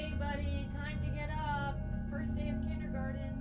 Hey, buddy, time to get up. First day of kindergarten.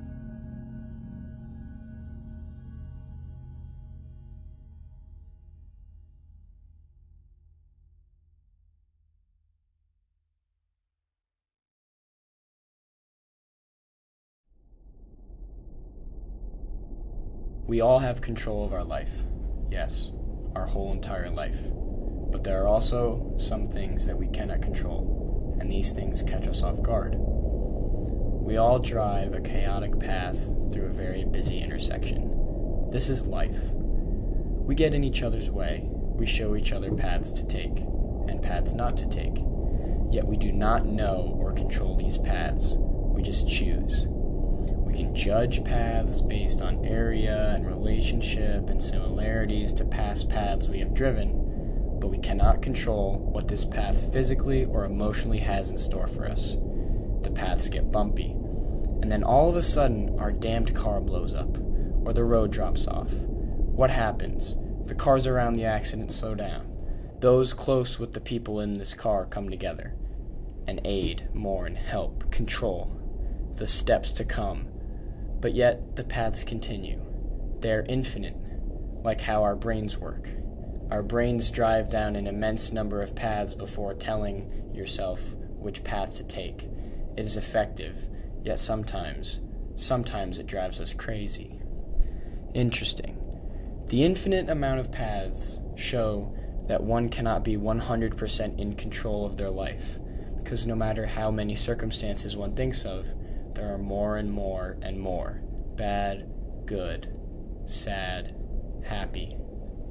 We all have control of our life, yes, our whole entire life. But there are also some things that we cannot control, and these things catch us off guard. We all drive a chaotic path through a very busy intersection. This is life. We get in each other's way, we show each other paths to take, and paths not to take. Yet we do not know or control these paths, we just choose. We can judge paths based on area and relationship and similarities to past paths we have driven, but we cannot control what this path physically or emotionally has in store for us. The paths get bumpy, and then all of a sudden our damned car blows up, or the road drops off. What happens? The cars around the accident slow down. Those close with the people in this car come together and aid, mourn, help, control the steps to come. But yet, the paths continue. They are infinite, like how our brains work. Our brains drive down an immense number of paths before telling yourself which path to take. It is effective, yet sometimes it drives us crazy. Interesting. The infinite amount of paths show that one cannot be 100% in control of their life, because no matter how many circumstances one thinks of, there are more and more and more. Bad, good, sad, happy,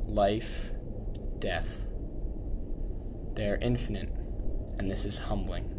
life, death. They are infinite, and this is humbling.